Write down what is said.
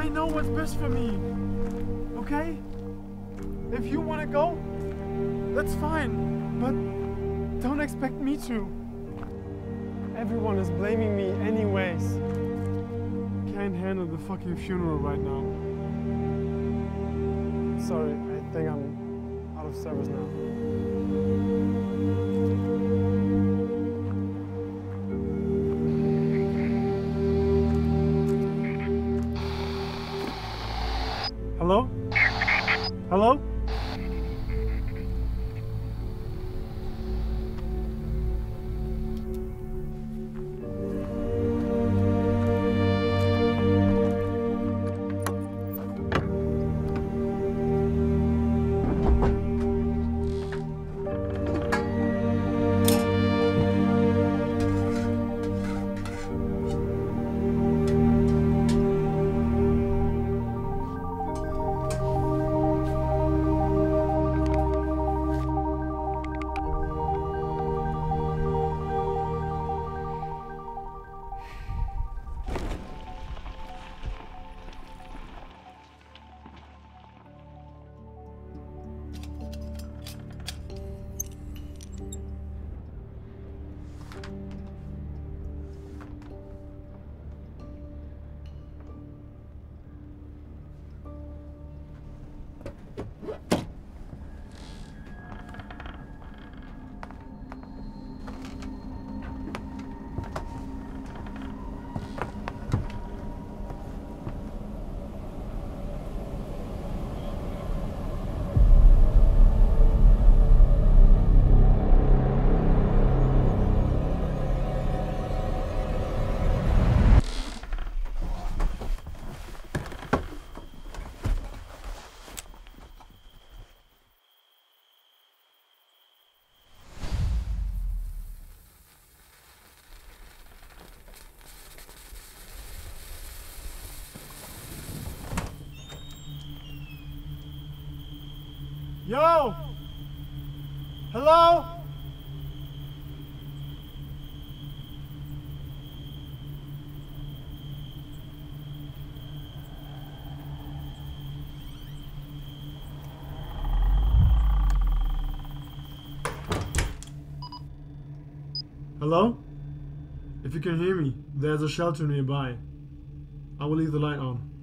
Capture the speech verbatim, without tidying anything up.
I know what's best for me. Okay? If you want to go, that's fine. But don't expect me to. Everyone is blaming me anyways. Can't handle the fucking funeral right now. Sorry, I think I'm out of service now. Hello? Hello? Yo! Hello? Hello? If you can hear me, there's a shelter nearby. I will leave the light on.